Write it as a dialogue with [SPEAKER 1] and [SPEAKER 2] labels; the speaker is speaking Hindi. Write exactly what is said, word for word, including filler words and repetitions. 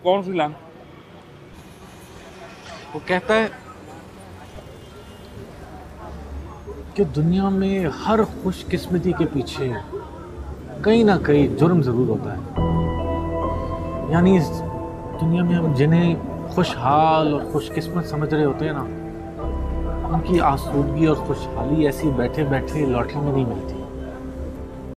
[SPEAKER 1] कौन सी लाइन?
[SPEAKER 2] वो कहता है कि दुनिया में हर खुशकिस्मती के पीछे कहीं ना कहीं जुर्म ज़रूर होता है। यानी इस दुनिया में हम जिन्हें खुशहाल और खुशकिस्मत समझ रहे होते हैं ना, उनकी आसूदगी और खुशहाली ऐसी बैठे बैठे लॉटरी में नहीं मिलती।